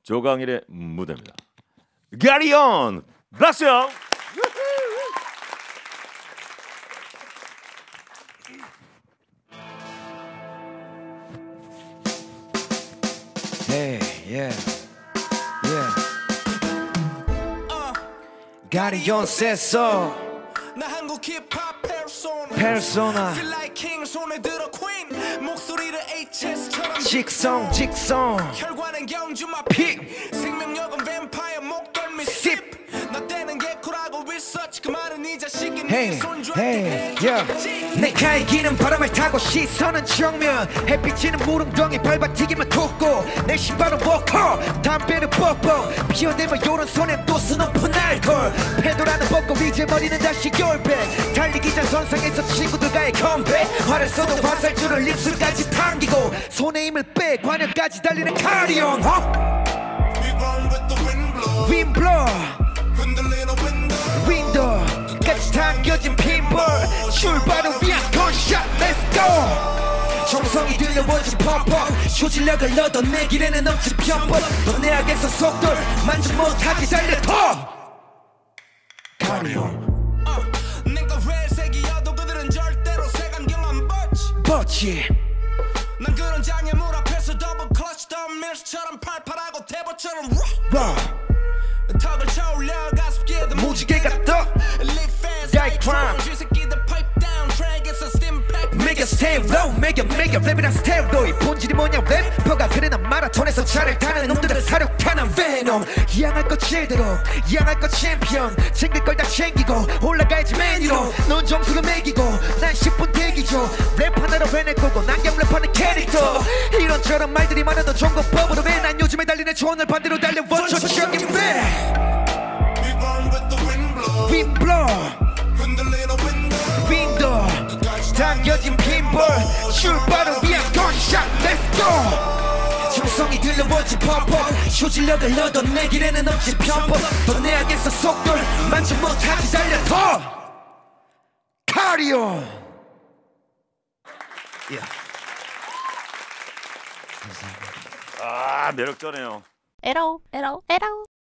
조강일의 무대입니다. 가리온 박수요. Hey, yeah, yeah. 가리온 세서 나 한국 힙합 페르소나 Feel like king 손에 들어 queen 목소리를 HS처럼 직성 혈관은 경주마 픽 생명력은 뱀파이어 목덜미 씹 나 때는 개코라고 research 그 말은 이 자식은 Hey, 네 손주한테 hey, 해줘야지 yeah. 내가 이기는 바람을 타고 시선은 정면 햇빛이는 무릉덩이 밟아튀기면 돋고 내 신발은 워커 담배를 뻑뻑 피어대면 오른손엔 또 스노프 알콜 페도라는 벗고 이제 머리는 다시 겨울백 달리기 전 선상에서 친구들과의 컴백 활을 쏘는 화살줄을 입술까지 당기고 손에 힘을 빼 관역까지 달리는 가리온 We run with the wind blow Wind blow 흔들리는 윈도우 까지 당겨진 핀볼 출발을 위한 건샷 Let's go 정성이 들려오지 펑펑 쇼질력을 넣어도 내 길에는 넘치 편법 너 내 악에서 속돌 만족 못하게 달려 더 가리온 내가 회색이어도 그들은 절대로 색안경만 버치 난 그런 장애물 앞에서 더블 클러치 더 밀스처럼 팔팔하고 대보처럼 턱을 쳐올려 가습기에도 무지개가 떠 Live fast like crime. drones 쥐새끼들 pipe down 트랙에서 stim pack 매겨 stay low 매겨 랩이란 스테로이드 본질이 뭐냐 래퍼가 그래 난 마라톤에서 차를 타는 놈들을 사륙하는 베놈 이양할 것 제대로 이양할 것 챔피언 챙길 걸 다 챙기고 올라가야지 맨 위로 넌 점수를 매기고 난 10분 대기죠 랩 하나로 해낼 거고 난경 랩하는 캐릭터 이런저런 말들이 많아도 종고법으로 해난 요즘에 달리는 조언을 반대로 달려 원초적인 랩 We run with the wind blow Wind blow 흔들리는 윈도우 당겨진 핀볼 출발을 위한 건샷 Let's go 정성이 들려오지 펑펑 쇼질력을 넣어도 내 길에는 넘치 편법 너 내 악에서 속돌 만족 못하게 달려 더 가리온 아 매력적이네요. 에라오.